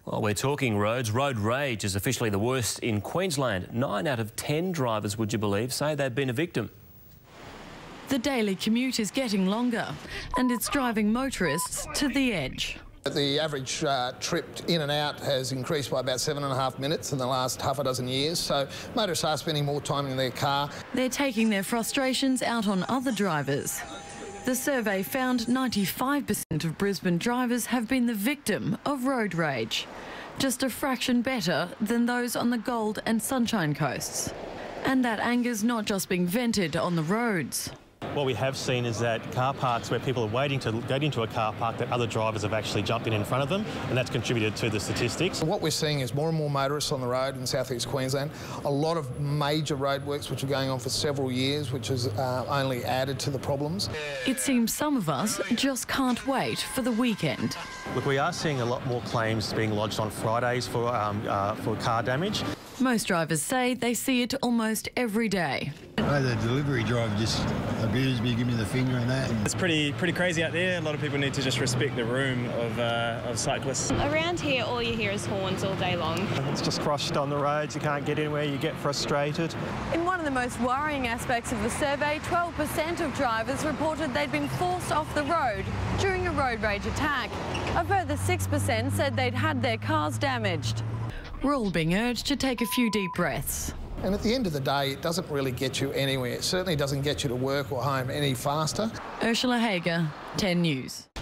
Well, we're talking roads. Road rage is officially the worst in Queensland. 9 out of 10 drivers, would you believe, say they've been a victim. The daily commute is getting longer and it's driving motorists to the edge. The average trip in and out has increased by about 7.5 minutes in the last half a dozen years, so motorists are spending more time in their car. They're taking their frustrations out on other drivers. The survey found 95% of Brisbane drivers have been the victim of road rage, just a fraction better than those on the Gold and Sunshine Coasts. And that anger's not just being vented on the roads. What we have seen is that car parks where people are waiting to get into a car park, that other drivers have actually jumped in front of them, and that's contributed to the statistics. What we're seeing is more and more motorists on the road in southeast Queensland. A lot of major roadworks which are going on for several years, which has only added to the problems. It seems some of us just can't wait for the weekend. Look, we are seeing a lot more claims being lodged on Fridays for car damage. Most drivers say they see it almost every day. The delivery driver just abused me, give me the finger and that. It's pretty crazy out there. A lot of people need to just respect the room of cyclists. Around here, all you hear is horns all day long. It's just crushed on the roads. You can't get anywhere. You get frustrated. In one of the most worrying aspects of the survey, 12% of drivers reported they'd been forced off the road during a road rage attack. A further 6% said they'd had their cars damaged. We're all being urged to take a few deep breaths. And at the end of the day, it doesn't really get you anywhere. It certainly doesn't get you to work or home any faster. Ursula Hager, 10 News.